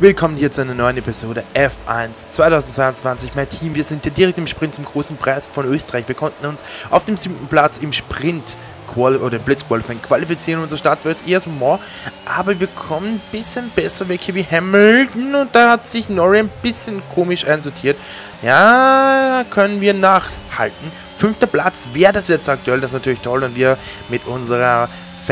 Willkommen hier zu einer neuen Episode F1 2022. Mein Team, wir sind hier direkt im Sprint zum großen Preis von Österreich. Wir konnten uns auf dem 7. Platz im Sprint oder Blitzqualifying qualifizieren. Unser Start war jetzt eher so more, aber wir kommen ein bisschen besser weg hier wie Hamilton und da hat sich Norris ein bisschen komisch einsortiert. Ja, können wir nachhalten. 5. Platz wäre das jetzt aktuell, das ist natürlich toll und wir mit unserer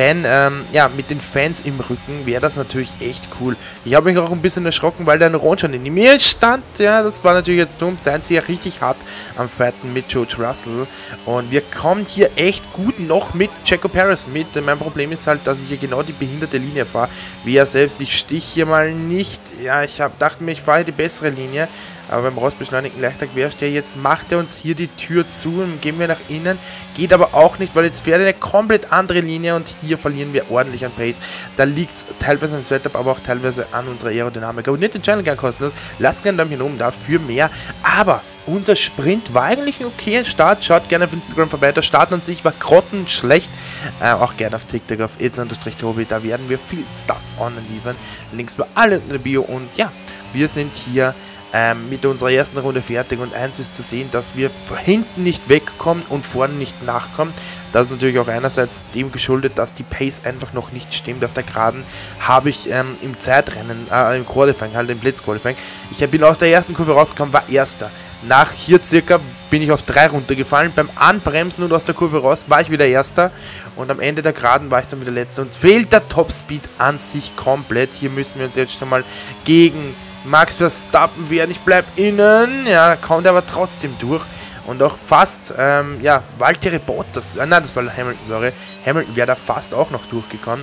mit den Fans im Rücken wäre das natürlich echt cool. Ich habe mich auch ein bisschen erschrocken, weil der Ron schon in mir stand. Ja, das war natürlich jetzt dumm. Seien sie ja richtig hart am Fighten mit George Russell. Und wir kommen hier echt gut noch mit Checo Perez mit. Mein Problem ist halt, dass ich hier genau die behinderte Linie fahre. Wie er selbst. Ich stich hier mal nicht. Ja, dachte mir, ich fahre die bessere Linie. Aber beim rausbeschleunigten leichter Quersteher, jetzt macht er uns hier die Tür zu und gehen wir nach innen. Geht aber auch nicht, weil jetzt fährt er eine komplett andere Linie und hier verlieren wir ordentlich an Pace. Da liegt es teilweise am Setup, aber auch teilweise an unserer Aerodynamik. Abonniert den Channel gern kostenlos, lasst gerne ein Däumchen oben da für mehr. Aber unser Sprint war eigentlich ein okayer Start. Schaut gerne auf Instagram vorbei. Der Start an sich war grottenschlecht. Auch gerne auf TikTok, auf @Tobi. Da werden wir viel Stuff online liefern. Links bei allen in der Bio. Und ja, wir sind hier mit unserer ersten Runde fertig und eins ist zu sehen, dass wir hinten nicht wegkommen und vorne nicht nachkommen. Das ist natürlich auch einerseits dem geschuldet, dass die Pace einfach noch nicht stimmt. Auf der Geraden habe ich im Zeitrennen, im Qualifying, halt im Blitzqualifying, ich bin aus der ersten Kurve rausgekommen, war Erster. Nach hier circa bin ich auf 3 runtergefallen. Beim Anbremsen und aus der Kurve raus war ich wieder Erster. Und am Ende der Geraden war ich dann wieder Letzter. Und fehlt der Topspeed an sich komplett. Hier müssen wir uns jetzt schon mal gegen Max Verstappen werden. Ich bleib innen. Ja, kommt aber trotzdem durch. Und auch fast, Valtteri Bottas. Nein, das war Hamilton, sorry. Hamilton wäre da fast auch noch durchgekommen.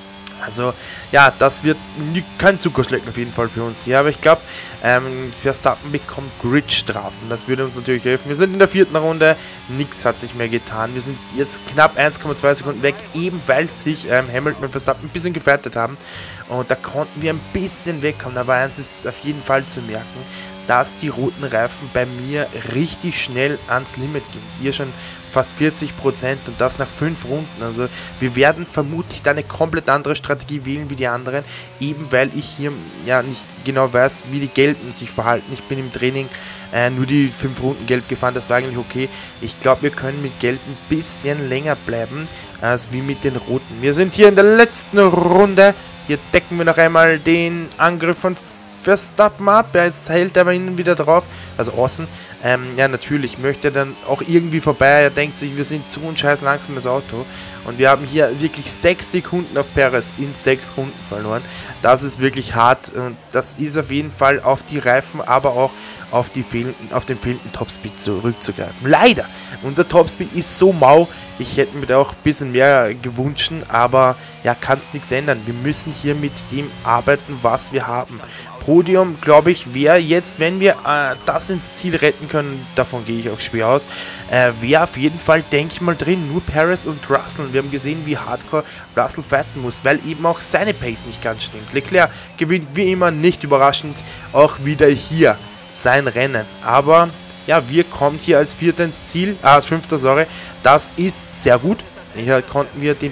Also, ja, das wird kein Zuckerschlecken auf jeden Fall für uns hier. Aber ich glaube, Verstappen bekommt Grid-Strafen. Das würde uns natürlich helfen. Wir sind in der 4. Runde. Nichts hat sich mehr getan. Wir sind jetzt knapp 1,2 Sekunden weg, eben weil sich Hamilton und Verstappen ein bisschen gefährdet haben. Und da konnten wir ein bisschen wegkommen. Aber eins ist auf jeden Fall zu merken, dass die roten Reifen bei mir richtig schnell ans Limit gehen. Hier schon fast 40% und das nach 5 Runden. Also wir werden vermutlich da eine komplett andere Strategie wählen wie die anderen, eben weil ich hier ja nicht genau weiß, wie die Gelben sich verhalten. Ich bin im Training nur die 5 Runden gelb gefahren, das war eigentlich okay. Ich glaube, wir können mit gelb ein bisschen länger bleiben, als wie mit den roten. Wir sind hier in der letzten Runde. Hier decken wir noch einmal den Angriff von Verstappen ab, ja, jetzt hält er aber innen wieder drauf, also außen. Ja, natürlich möchte er dann auch irgendwie vorbei. Er denkt sich, wir sind so ein scheiß langsames Auto. Und wir haben hier wirklich 6 Sekunden auf Perez in 6 Runden verloren. Das ist wirklich hart und das ist auf jeden Fall auf die Reifen, aber auch auf den fehlenden Topspeed zurückzugreifen. Leider, unser Topspeed ist so mau. Ich hätte mir da auch ein bisschen mehr gewünscht, aber ja, kann es nichts ändern. Wir müssen hier mit dem arbeiten, was wir haben. Podium, glaube ich, wäre jetzt, wenn wir das ins Ziel retten können, davon gehe ich auch schwer aus, wäre auf jeden Fall, denke ich mal, drin, nur Perez und Russell. Wir haben gesehen, wie hardcore Russell fighten muss, weil eben auch seine Pace nicht ganz stimmt. Leclerc gewinnt wie immer, nicht überraschend, auch wieder hier sein Rennen. Aber ja, wir kommen hier als Vierter ins Ziel, als Fünfter, sorry, das ist sehr gut. Hier konnten wir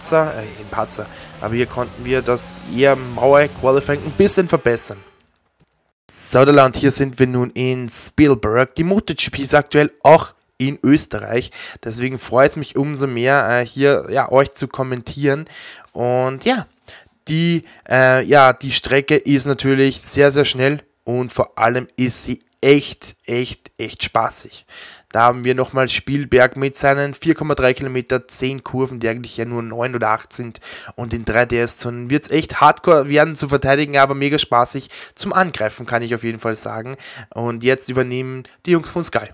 aber hier konnten wir das eher maue Qualifying ein bisschen verbessern. So, und hier sind wir nun in Spielberg. Die MotoGP ist aktuell auch in Österreich. Deswegen freut es mich umso mehr, hier euch zu kommentieren. Und ja, die Strecke ist natürlich sehr, sehr schnell und vor allem ist sie echt spaßig. Da haben wir nochmal Spielberg mit seinen 4,3 Kilometer, 10 Kurven, die eigentlich ja nur 9 oder 8 sind. Und in 3DS-Zonen wird es echt hardcore werden zu verteidigen, aber mega spaßig zum Angreifen, kann ich auf jeden Fall sagen. Und jetzt übernehmen die Jungs von Sky.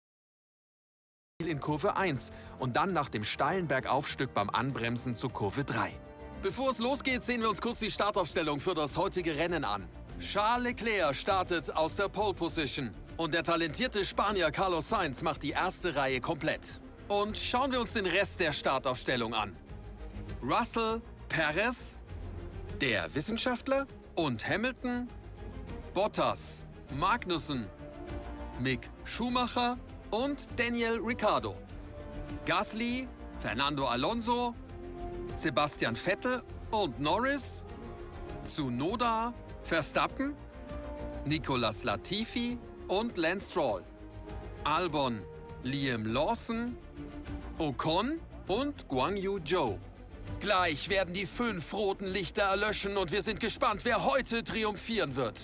In Kurve 1 und dann nach dem steilen Bergaufstück beim Anbremsen zu Kurve 3. Bevor es losgeht, sehen wir uns kurz die Startaufstellung für das heutige Rennen an. Charles Leclerc startet aus der Pole Position. Und der talentierte Spanier Carlos Sainz macht die erste Reihe komplett. Und schauen wir uns den Rest der Startaufstellung an. Russell, Perez, der Wissenschaftler und Hamilton, Bottas, Magnussen, Mick Schumacher und Daniel Ricciardo. Gasly, Fernando Alonso, Sebastian Vettel und Norris, Tsunoda, Verstappen, Nicolas Latifi und Lance Stroll. Albon, Liam Lawson, Ocon und Guan Yu Zhou. Gleich werden die 5 roten Lichter erlöschen und wir sind gespannt, wer heute triumphieren wird.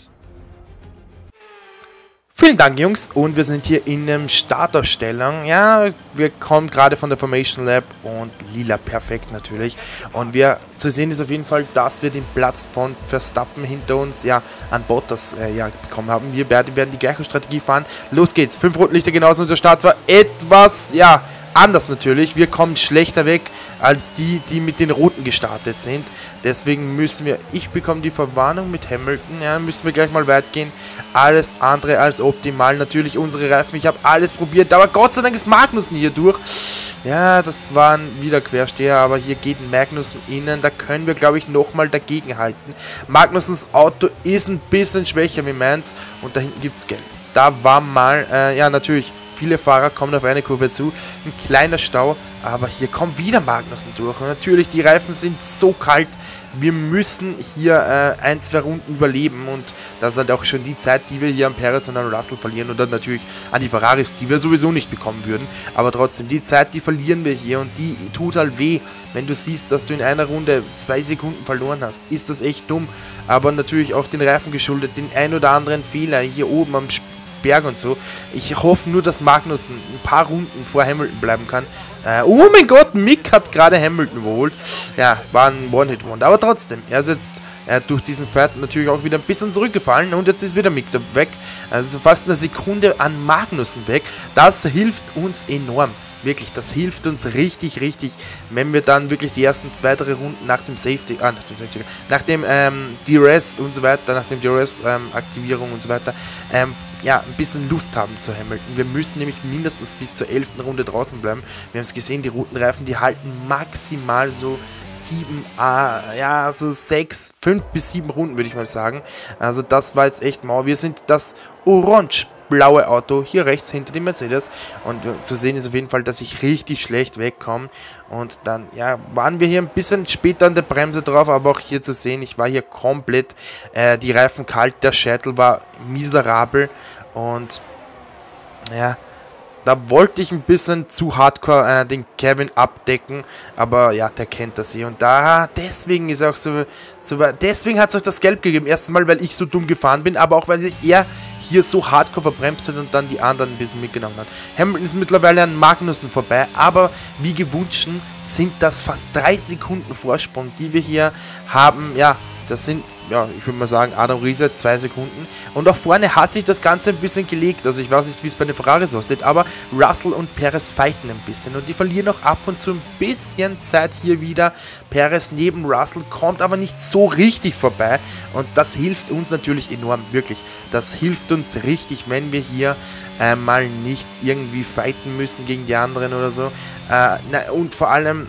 Vielen Dank, Jungs, und wir sind hier in der Startaufstellung. Ja, wir kommen gerade von der Formation Lab und lila perfekt natürlich. Und wir zu sehen ist auf jeden Fall, dass wir den Platz von Verstappen hinter uns, ja, an Bottas bekommen haben. Wir werden die gleiche Strategie fahren. Los geht's, 5 Rotlichter genauso und der Start war etwas, ja, anders natürlich. Wir kommen schlechter weg als die mit den Roten gestartet sind. Deswegen müssen wir, ich bekomme die Verwarnung mit Hamilton, ja, müssen wir gleich mal weit gehen. Alles andere als optimal. Natürlich unsere Reifen, ich habe alles probiert, aber Gott sei Dank ist Magnussen hier durch. Ja, das waren wieder Quersteher, aber hier geht Magnussen innen. Da können wir, glaube ich, nochmal dagegen halten. Magnussens Auto ist ein bisschen schwächer wie meins und da hinten gibt es Gelb. Da war mal, ja, natürlich. Viele Fahrer kommen auf eine Kurve zu, ein kleiner Stau, aber hier kommt wieder Magnussen durch. Und natürlich, die Reifen sind so kalt, wir müssen hier 1-2 Runden überleben und das ist halt auch schon die Zeit, die wir hier an Perez und an Russell verlieren und dann natürlich an die Ferraris, die wir sowieso nicht bekommen würden. Aber trotzdem, die Zeit, die verlieren wir hier und die tut halt weh, wenn du siehst, dass du in einer Runde 2 Sekunden verloren hast. Ist das echt dumm, aber natürlich auch den Reifen geschuldet, den ein oder anderen Fehler hier oben am Berg und so. Ich hoffe nur, dass Magnussen ein paar Runden vor Hamilton bleiben kann. Oh mein Gott, Mick hat gerade Hamilton überholt. Ja, war ein One-Hit-Wonder. Aber trotzdem, er ist jetzt durch diesen Fahrt natürlich auch wieder ein bisschen zurückgefallen und jetzt ist wieder Mick weg. Also fast eine Sekunde an Magnussen weg. Das hilft uns enorm. Wirklich, das hilft uns richtig, wenn wir dann wirklich die ersten 2-3 Runden nach dem Safety, nach dem DRS und so weiter, nach dem DRS-Aktivierung und so weiter, ja, ein bisschen Luft haben zu Hamilton. Wir müssen nämlich mindestens bis zur 11. Runde draußen bleiben. Wir haben es gesehen, die roten Reifen, die halten maximal so 5 bis 7 Runden, würde ich mal sagen. Also das war jetzt echt mau. Wir sind das orange-blaue Auto hier rechts hinter dem Mercedes und zu sehen ist auf jeden Fall, dass ich richtig schlecht wegkomme und dann, ja, waren wir hier ein bisschen später an der Bremse drauf, aber auch hier zu sehen, ich war hier komplett, die Reifen kalt, der Scheitel war miserabel und, ja, da wollte ich ein bisschen zu hardcore den Kevin abdecken, aber ja, der kennt das hier und da, deswegen ist auch deswegen hat es auch das Gelb gegeben. Erstens mal, weil ich so dumm gefahren bin, aber auch, weil sich er hier so hardcore verbremst hat und dann die anderen ein bisschen mitgenommen hat. Hamilton ist mittlerweile an Magnussen vorbei, aber wie gewünscht sind das fast 3 Sekunden Vorsprung, die wir hier haben, ja, das sind, ja, ich würde mal sagen, Adam Riese 2 Sekunden. Und auch vorne hat sich das Ganze ein bisschen gelegt. Also ich weiß nicht, wie es bei den Ferraris aussieht, aber Russell und Perez fighten ein bisschen. Und die verlieren auch ab und zu ein bisschen Zeit hier wieder. Perez neben Russell kommt aber nicht so richtig vorbei. Und das hilft uns natürlich enorm, wirklich. Das hilft uns richtig, wenn wir hier mal nicht irgendwie fighten müssen gegen die anderen oder so. Und vor allem...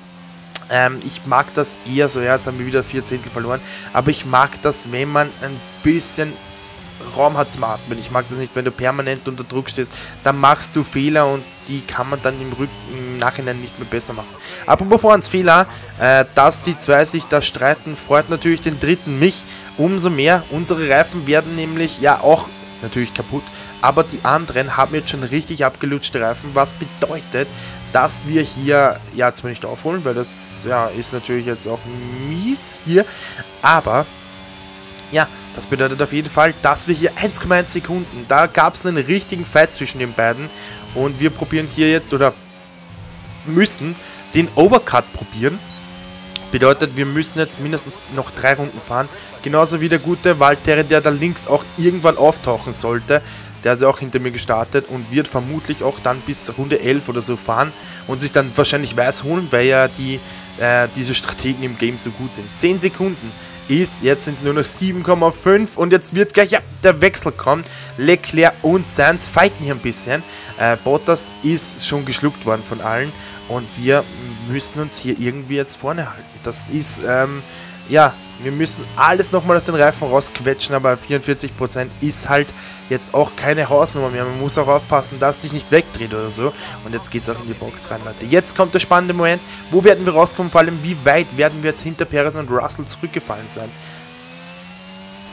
ich mag das eher so, ja, jetzt haben wir wieder 4 Zehntel verloren, aber ich mag das, wenn man ein bisschen Raum hat zum Atmen. Ich mag das nicht, wenn du permanent unter Druck stehst, dann machst du Fehler und die kann man dann im Nachhinein nicht mehr besser machen. Apropos vor uns Fehler, dass die zwei sich da streiten, freut natürlich den Dritten mich umso mehr. Unsere Reifen werden nämlich ja auch natürlich kaputt, aber die anderen haben jetzt schon richtig abgelutschte Reifen, was bedeutet, dass wir hier, ja, zwar nicht aufholen, weil das, ja, ist natürlich jetzt auch mies hier, aber, ja, das bedeutet auf jeden Fall, dass wir hier 1,1 Sekunden, da gab es einen richtigen Fight zwischen den beiden und wir probieren hier jetzt, oder müssen den Overcut probieren, bedeutet, wir müssen jetzt mindestens noch 3 Runden fahren, genauso wie der gute Valtteri, der da links auch irgendwann auftauchen sollte. Der ist ja auch hinter mir gestartet und wird vermutlich auch dann bis Runde 11 oder so fahren und sich dann wahrscheinlich weiß holen, weil ja diese Strategen im Game so gut sind. 10 Sekunden ist, jetzt sind es nur noch 7,5 und jetzt wird gleich, ja, der Wechsel kommen. Leclerc und Sainz fighten hier ein bisschen. Bottas ist schon geschluckt worden von allen und wir müssen uns hier irgendwie jetzt vorne halten. Das ist, ja, wir müssen alles nochmal aus den Reifen rausquetschen, aber 44% ist halt jetzt auch keine Hausnummer mehr. Man muss auch aufpassen, dass dich nicht wegdreht oder so. Und jetzt geht es auch in die Box rein, Leute. Jetzt kommt der spannende Moment. Wo werden wir rauskommen? Vor allem, wie weit werden wir jetzt hinter Perez und Russell zurückgefallen sein?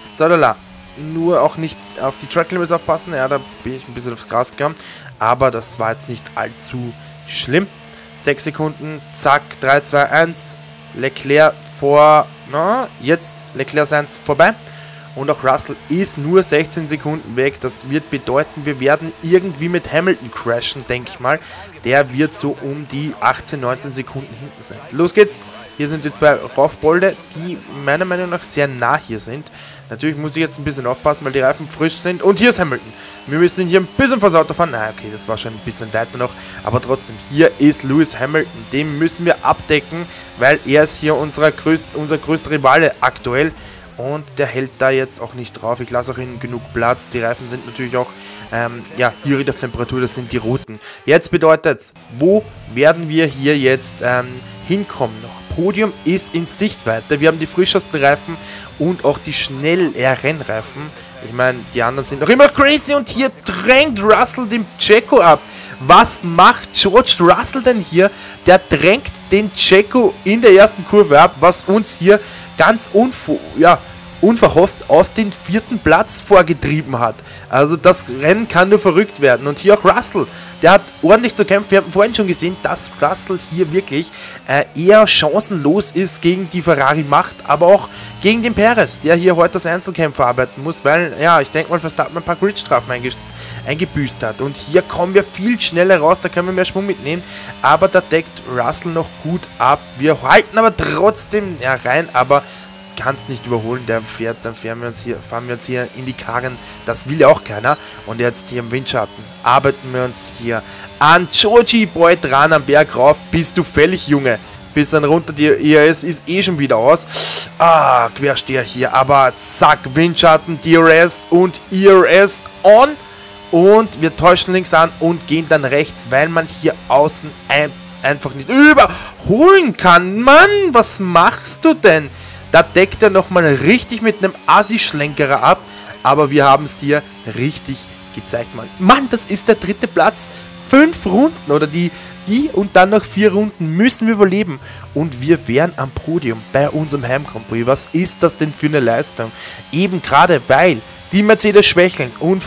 So, lala. Nur auch nicht auf die Track Limits aufpassen. Ja, da bin ich ein bisschen aufs Gras gegangen. Aber das war jetzt nicht allzu schlimm. 6 Sekunden, zack, 3, 2, 1. Leclerc vor, na, jetzt Leclerc 1 vorbei. Und auch Russell ist nur 16 Sekunden weg. Das wird bedeuten, wir werden irgendwie mit Hamilton crashen, denke ich mal. Der wird so um die 18, 19 Sekunden hinten sein. Los geht's. Hier sind die zwei Raufbolde, die meiner Meinung nach sehr nah hier sind. Natürlich muss ich jetzt ein bisschen aufpassen, weil die Reifen frisch sind. Und hier ist Hamilton. Wir müssen hier ein bisschen vors Auto fahren. Na, okay, das war schon ein bisschen weiter noch. Aber trotzdem, hier ist Lewis Hamilton. Den müssen wir abdecken, weil er ist hier unser größter Rivale aktuell. Und der hält da jetzt auch nicht drauf. Ich lasse auch ihnen genug Platz. Die Reifen sind natürlich auch ja, direkt auf Temperatur. Das sind die roten. Jetzt bedeutet es, wo werden wir hier jetzt hinkommen noch? Podium ist in Sichtweite. Wir haben die frischesten Reifen und auch die Schnell-Rennreifen. Ich meine, die anderen sind noch immer crazy und hier drängt Russell den Checo ab. Was macht George Russell denn hier? Der drängt den Checo in der ersten Kurve ab, was uns hier ganz unverhofft auf den 4. Platz vorgetrieben hat. Also das Rennen kann nur verrückt werden. Und hier auch Russell, der hat ordentlich zu kämpfen. Wir haben vorhin schon gesehen, dass Russell hier wirklich eher chancenlos ist gegen die Ferrari Macht, aber auch gegen den Perez, der hier heute als Einzelkämpfer arbeiten muss, weil, ja, ich denke mal, Verstappen ein paar Gridstrafen eingebüßt hat. Und hier kommen wir viel schneller raus, da können wir mehr Schwung mitnehmen, aber da deckt Russell noch gut ab. Wir halten aber trotzdem rein, aber kann es nicht überholen, der fährt, dann fahren wir uns hier in die Karren, das will ja auch keiner. Und jetzt hier im Windschatten arbeiten wir uns hier an Georgie Boy dran, am Berg rauf, bist du fällig, Junge. Bis dann runter, die ERS ist eh schon wieder aus. Ah, Quersteher hier, aber zack, Windschatten, DRS und ERS on. Und wir täuschen links an und gehen dann rechts, weil man hier außen einfach nicht überholen kann. Mann, was machst du denn? Da deckt er nochmal richtig mit einem Assi-Schlenkerer ab. Aber wir haben es dir richtig gezeigt, Mann. Mann, das ist der 3. Platz. 5 Runden oder die und dann noch 4 Runden müssen wir überleben. Und wir wären am Podium bei unserem Heim Grand Prix. Was ist das denn für eine Leistung? Eben gerade, weil die Mercedes schwächeln.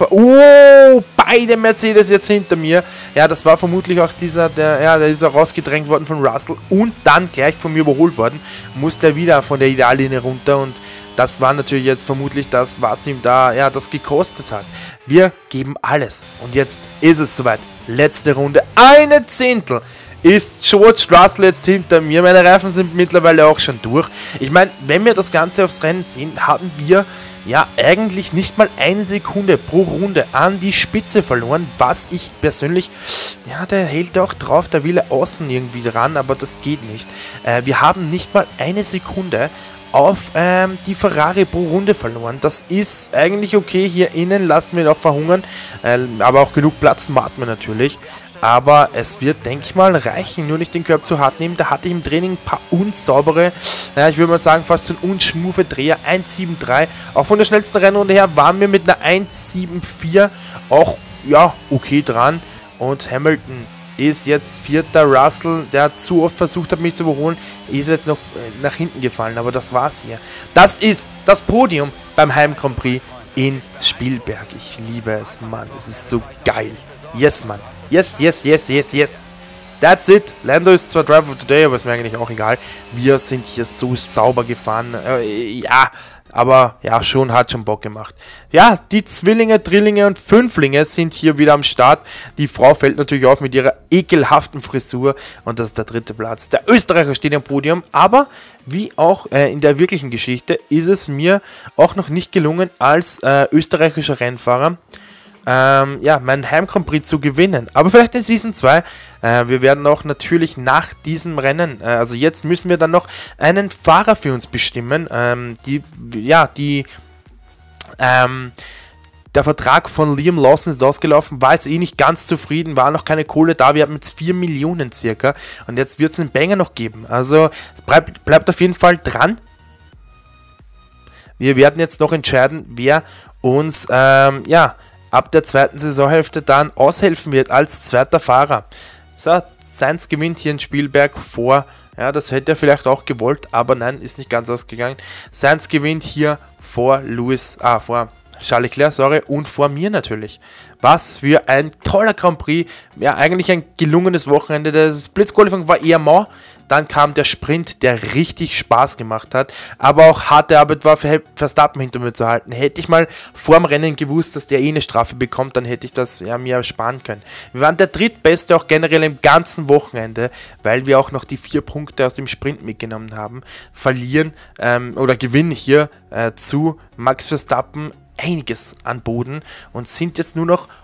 Oh, beide Mercedes jetzt hinter mir. Ja, das war vermutlich auch der ist auch rausgedrängt worden von Russell und dann gleich von mir überholt worden. Musste er wieder von der Ideallinie runter und das war natürlich jetzt vermutlich das, was ihm da, das gekostet hat. Wir geben alles. Und jetzt ist es soweit. Letzte Runde. Eine Zehntel ist George Russell jetzt hinter mir. Meine Reifen sind mittlerweile auch schon durch. Ich meine, wenn wir das Ganze aufs Rennen sehen, haben wir ja eigentlich nicht mal eine Sekunde pro Runde an die Spitze verloren, was ich persönlich, der hält auch drauf, der will außen irgendwie ran, aber das geht nicht. Wir haben nicht mal eine Sekunde auf die Ferrari pro Runde verloren. Das ist eigentlich okay. Hier innen lassen wir noch verhungern, aber auch genug Platz warten wir natürlich. Aber es wird, denke ich mal, reichen. Nur nicht den Körper zu hart nehmen. Da hatte ich im Training ein paar unsaubere, ich würde mal sagen, fast ein unschmuffe Dreher. 1,73. Auch von der schnellsten Rennrunde her waren wir mit einer 1,74 auch, okay dran. Und Hamilton ist jetzt 4. Russell, der zu oft versucht hat, mich zu überholen, ist jetzt noch nach hinten gefallen. Aber das war's hier. Das ist das Podium beim Heim Grand Prix in Spielberg. Ich liebe es, Mann. Es ist so geil. Yes, Mann. Yes, yes, yes, yes, yes. That's it. Lando ist zwar Driver of the Day, aber ist mir eigentlich auch egal. Wir sind hier so sauber gefahren. Aber schon, hat schon Bock gemacht. Ja, die Zwillinge, Drillinge und Fünflinge sind hier wieder am Start. Die Frau fällt natürlich auf mit ihrer ekelhaften Frisur. Und das ist der 3. Platz. Der Österreicher steht am Podium. Aber wie auch in der wirklichen Geschichte ist es mir auch noch nicht gelungen, als österreichischer Rennfahrer mein Heim Grand Prix zu gewinnen. Aber vielleicht in Season 2. Wir werden auch natürlich nach diesem Rennen, also jetzt müssen wir dann noch einen Fahrer für uns bestimmen. Der Vertrag von Liam Lawson ist ausgelaufen, war jetzt nicht ganz zufrieden, war noch keine Kohle da, wir haben jetzt 4 Millionen circa und jetzt wird es einen Banger noch geben. Also es bleibt auf jeden Fall dran. Wir werden jetzt noch entscheiden, wer uns, ab der 2. Saisonhälfte dann aushelfen wird als 2. Fahrer. So, Sainz gewinnt hier in Spielberg vor, das hätte er vielleicht auch gewollt, aber nein, ist nicht ganz ausgegangen. Sainz gewinnt hier vor vor Charles Leclerc, sorry, und vor mir natürlich. Was für ein toller Grand Prix. Ja, eigentlich ein gelungenes Wochenende. Das Blitzqualifying war eher mau. Dann kam der Sprint, der richtig Spaß gemacht hat. Aber auch harte Arbeit war für Verstappen hinter mir zu halten. Hätte ich mal vor dem Rennen gewusst, dass der eine Strafe bekommt, dann hätte ich das ja mir sparen können. Wir waren der drittbeste auch generell im ganzen Wochenende, weil wir auch noch die 4 Punkte aus dem Sprint mitgenommen haben. Verlieren oder gewinnen hier zu Max Verstappen einiges an Boden und sind jetzt nur noch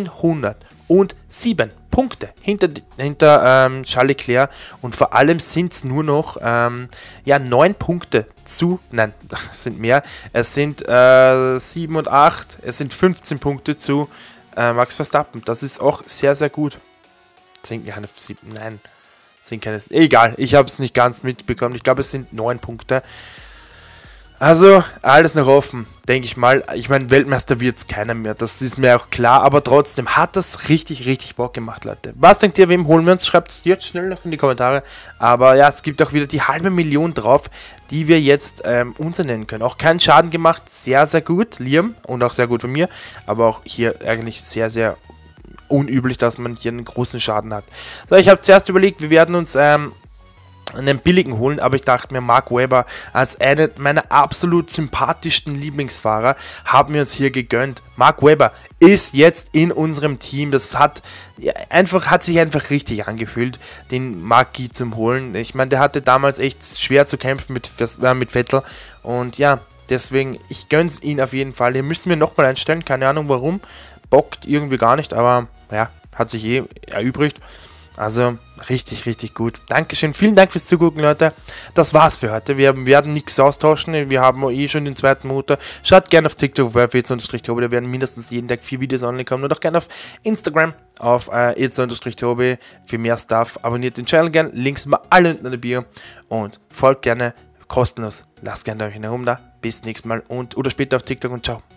107 Punkte hinter Charles Leclerc und vor allem sind es nur noch 9 Punkte zu, nein, es sind mehr, es sind 7 und 8, es sind 15 Punkte zu Max Verstappen. Das ist auch sehr, sehr gut. Sind keine 7, nein, sind keine, egal, ich habe es nicht ganz mitbekommen, ich glaube es sind 9 Punkte. Also, alles noch offen, denke ich mal. Ich meine, Weltmeister wird es keiner mehr, das ist mir auch klar, aber trotzdem hat das richtig, richtig Bock gemacht, Leute. Was denkt ihr, wem holen wir uns? Schreibt es jetzt schnell noch in die Kommentare. Aber ja, es gibt auch wieder die 500.000 drauf, die wir jetzt uns nennen können. Auch keinen Schaden gemacht, sehr, sehr gut, Liam, und auch sehr gut von mir, aber auch hier eigentlich sehr, sehr unüblich, dass man hier einen großen Schaden hat. So, ich habe zuerst überlegt, wir werden uns einen billigen holen, aber ich dachte mir, Mark Webber als einer meiner absolut sympathischsten Lieblingsfahrer haben wir uns hier gegönnt. Mark Webber ist jetzt in unserem Team, das hat sich einfach richtig angefühlt, den Marki zum holen. Ich meine, der hatte damals echt schwer zu kämpfen mit Vettel und ja, deswegen, ich gönn's ihn auf jeden Fall. Hier müssen wir nochmal einstellen, keine Ahnung warum, bockt irgendwie gar nicht, aber ja, hat sich erübrigt. Also, richtig, richtig gut. Dankeschön. Vielen Dank fürs Zugucken, Leute. Das war's für heute. Wir werden nichts austauschen. Wir haben eh schon den zweiten Motor. Schaut gerne auf TikTok auf @itz_tobi. Da werden mindestens jeden Tag 4 Videos online kommen. Und auch gerne auf Instagram auf itz_tobi für mehr Stuff. Abonniert den Channel gerne. Links sind alle unten in der Bio. Und folgt gerne kostenlos. Lasst gerne euch einen Daumen da. Bis nächstes Mal und oder später auf TikTok und ciao.